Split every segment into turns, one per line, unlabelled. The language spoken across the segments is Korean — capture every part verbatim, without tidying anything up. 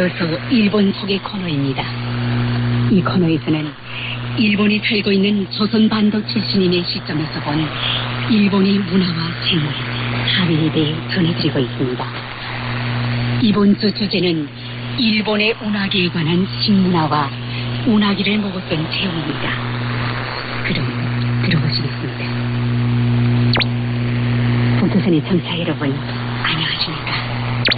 이어서 일본 속의 코너입니다. 이 코너에서는 일본이 살고 있는 조선 반도 출신인의 시점에서 본 일본의 문화와 생활, 사회에 대해 전해드리고 있습니다. 이번 주 주제는 일본의 운하기에 관한 식문화와 운하기를 먹었던 체험입니다. 그럼 들어보시겠습니다. 북조선의 청취자 여러분, 안녕하십니까?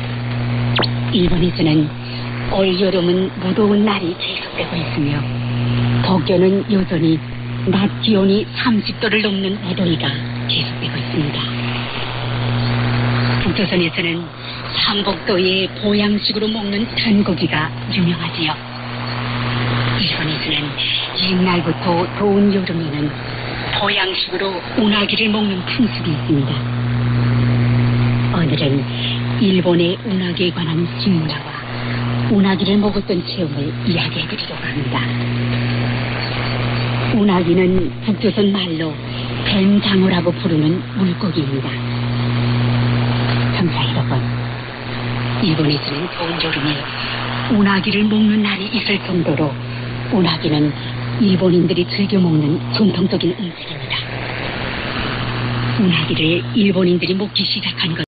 일본에서는 올 여름은 무더운 날이 계속되고 있으며 도쿄는 여전히 낮 기온이 삼십 도를 넘는 무더위가 계속되고 있습니다. 북조선에서는 삼복도의 보양식으로 먹는 단고기가 유명하지요. 일본에서는 옛날부터 더운 여름에는 보양식으로 운하기를 먹는 풍습이 있습니다. 오늘은 일본의 운하기에 관한 식문화와 운하기를 먹었던 체험을 이야기해드리려고 합니다. 운하기는 북조선 말로 뱀장어라고 부르는 물고기입니다. 청취자 여러분, 일본에서는 더운 여름에 운하기를 먹는 날이 있을 정도로 운하기는 일본인들이 즐겨 먹는 전통적인 음식입니다. 운하기를 일본인들이 먹기 시작한 것